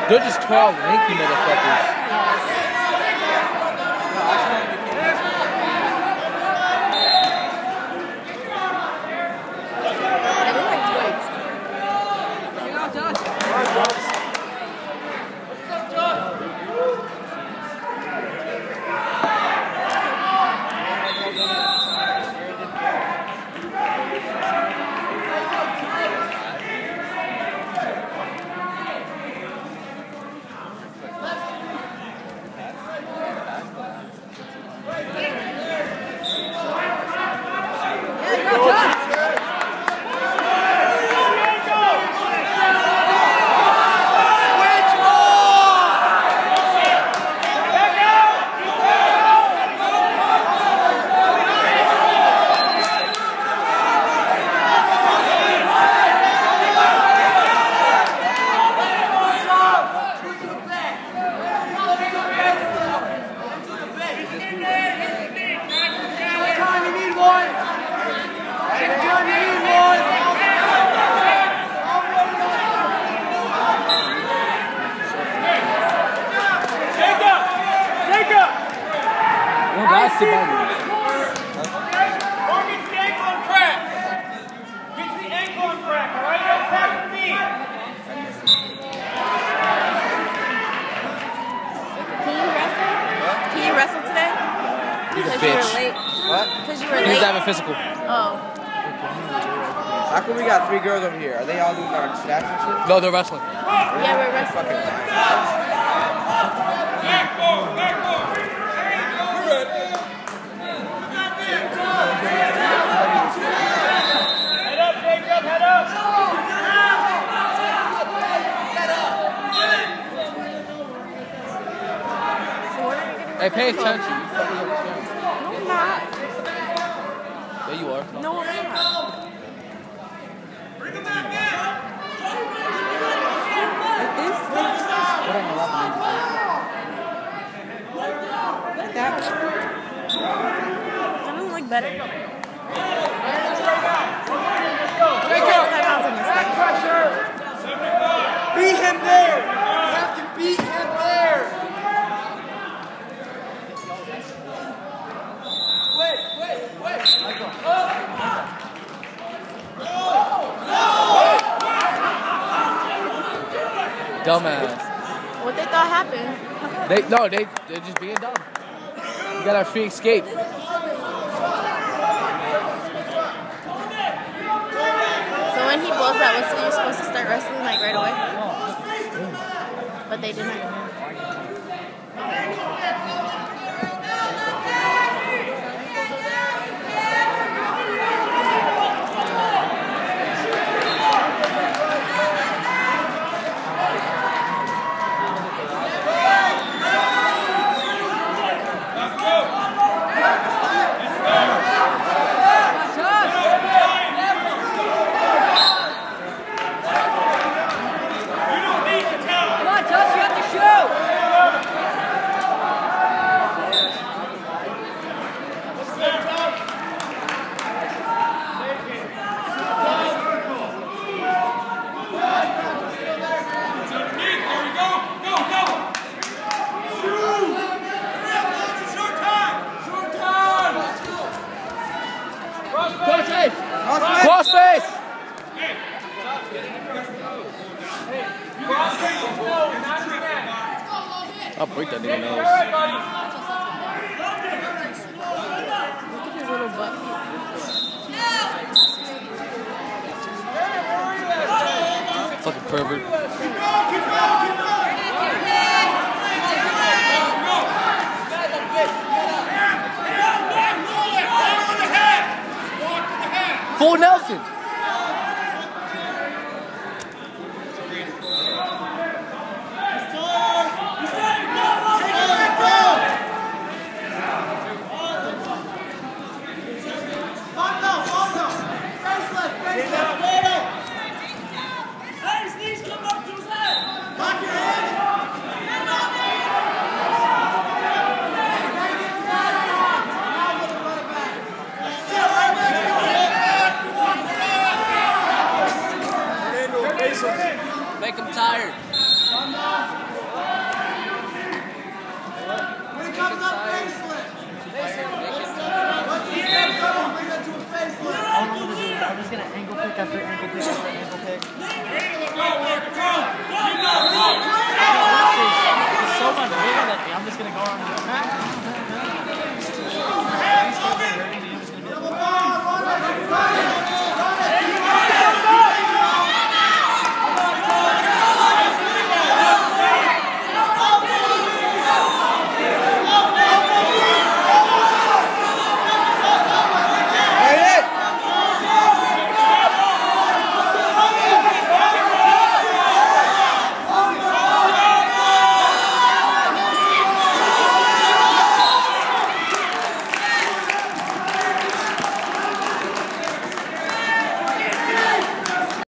They're just 12 lanky motherfuckers. Physical. Oh. How come we got 3 girls over here? Are they all doing our stats and shit? No, they're wrestling. Yeah, we're wrestling. Head up, Jacob, head up! Hey, pay attention. I'm not. There you are. No, I'm not. Bring him back in! Like this? Like that? That doesn't look better. Beat him there! You have to beat him there! Wait! Dumbass. What they thought happened? They're just being dumb. We got our free escape. So when he blows that whistle, you're supposed to start wrestling like right away? But they didn't. Crossface! I'll break that nigga nose. Look at his little butt. Fucking pervert. Full Nelson. Make him tired. When it comes up, facelift. Once he steps up, we'll bring that to a facelift. All I'm gonna do is I'm just gonna ankle pick after ankle pick after ankle pick.